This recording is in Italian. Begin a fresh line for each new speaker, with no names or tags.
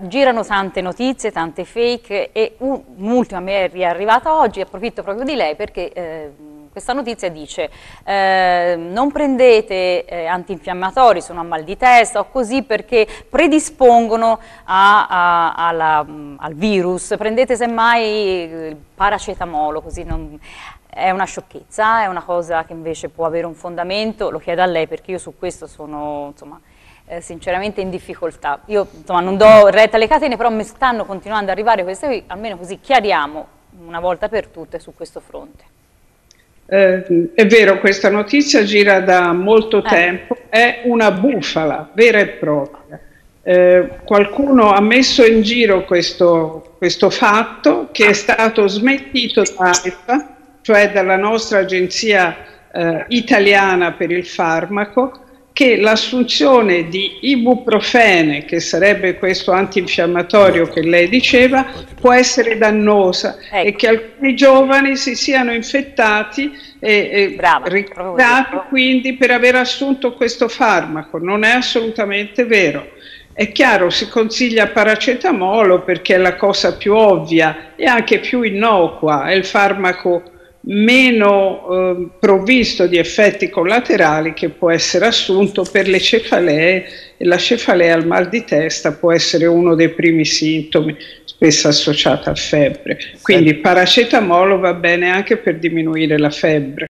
Girano tante notizie, tante fake e un'ultima mi è riarrivata oggi, approfitto proprio di lei perché questa notizia dice non prendete antinfiammatori, sono a mal di testa o così perché predispongono al virus, prendete semmai il paracetamolo, così non... È una sciocchezza, è una cosa che invece può avere un fondamento, lo chiedo a lei perché io su questo sono insomma, sinceramente in difficoltà. Io insomma, non do retta alle catene, però mi stanno continuando ad arrivare queste qui, almeno così chiariamo una volta per tutte su questo fronte.
È vero, questa notizia gira da molto tempo, è una bufala vera e propria. Qualcuno ha messo in giro questo fatto che è stato smentito da AIFA, cioè dalla nostra agenzia italiana per il farmaco, che l'assunzione di ibuprofene, che sarebbe questo antinfiammatorio che lei diceva, può essere dannosa e che alcuni giovani si siano infettati e ricordati quindi per aver assunto questo farmaco. Non è assolutamente vero. È chiaro, si consiglia paracetamolo perché è la cosa più ovvia e anche più innocua, è il farmaco meno provvisto di effetti collaterali che può essere assunto per le cefalee, e la cefalea al mal di testa può essere uno dei primi sintomi, spesso associata a febbre. Quindi paracetamolo va bene anche per diminuire la febbre.